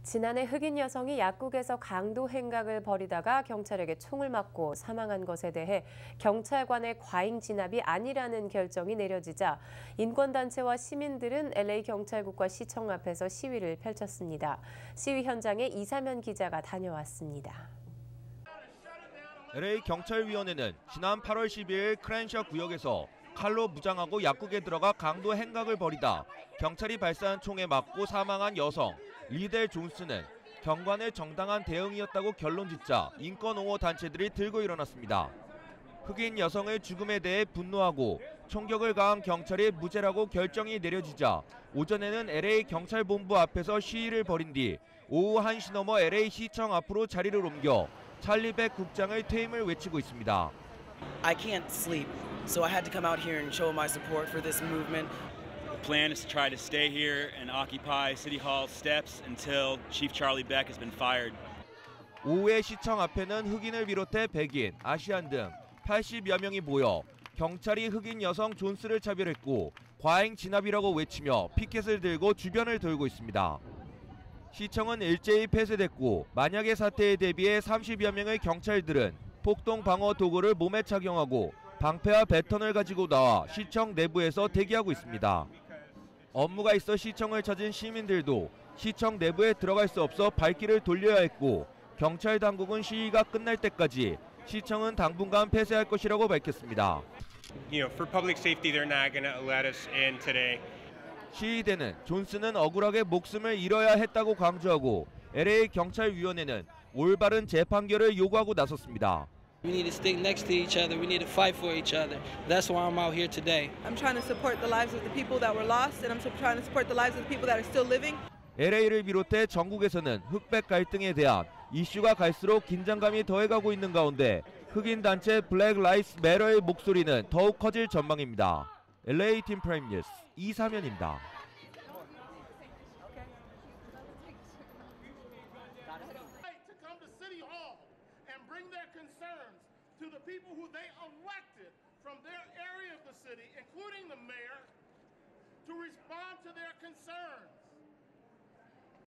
지난해 흑인 여성이 약국에서 강도 행각을 벌이다가 경찰에게 총을 맞고 사망한 것에 대해 경찰관의 과잉 진압이 아니라는 결정이 내려지자 인권단체와 시민들은 LA 경찰국과 시청 앞에서 시위를 펼쳤습니다. 시위 현장에 이사면 기자가 다녀왔습니다. LA 경찰위원회는 지난 8월 12일 크랜셔 구역에서 칼로 무장하고 약국에 들어가 강도 행각을 벌이다 경찰이 발사한 총에 맞고 사망한 여성 리델 존스는 경관의 정당한 대응이었다고 결론짓자 인권옹호 단체들이 들고 일어났습니다. 흑인 여성의 죽음에 대해 분노하고 총격을 가한 경찰이 무죄라고 결정이 내려지자 오전에는 LA 경찰본부 앞에서 시위를 벌인 뒤 오후 1시 넘어 LA 시청 앞으로 자리를 옮겨 찰리 백 국장을 퇴임을 외치고 있습니다. I can't sleep, so I had to come out here and show my support for this movement. The plan is to try to stay here and occupy City Hall steps until Chief Charlie Beck has been fired. 오후에 시청 앞에는 흑인을 비롯해 백인, 아시안 등 80여 명이 모여 경찰이 흑인 여성 존스를 차별했고 과잉 진압이라고 외치며 피켓을 들고 주변을 돌고 있습니다. 시청은 일제히 폐쇄됐고 만약의 사태에 대비해 30여 명의 경찰들은 폭동 방어 도구를 몸에 착용하고 방패와 배턴을 가지고 나와 시청 내부에서 대기하고 있습니다. 업무가 있어 시청을 찾은 시민들도 시청 내부에 들어갈 수 없어 발길을 돌려야 했고 경찰 당국은 시위가 끝날 때까지 시청은 당분간 폐쇄할 것이라고 밝혔습니다. For public safety, they're not going to let us in today. 시위대는 존스는 억울하게 목숨을 잃어야 했다고 강조하고 LA 경찰위원회는 올바른 재판결을 요구하고 나섰습니다. We need to stick next to each other. We need to fight for each other. That's why I'm out here today. I'm trying to support the lives of the people that were lost, and I'm trying to support the lives of the people that are still living. LA를 비롯해 전국에서는 흑백 갈등에 대한 이슈가 갈수록 긴장감이 더해가고 있는 가운데 흑인 단체 블랙 라이스 매러의 목소리는 더욱 커질 전망입니다. LA 팀 프라임 뉴스 이사면입니다. To the people who they elected from their area of the city, including the mayor, to respond to their concerns.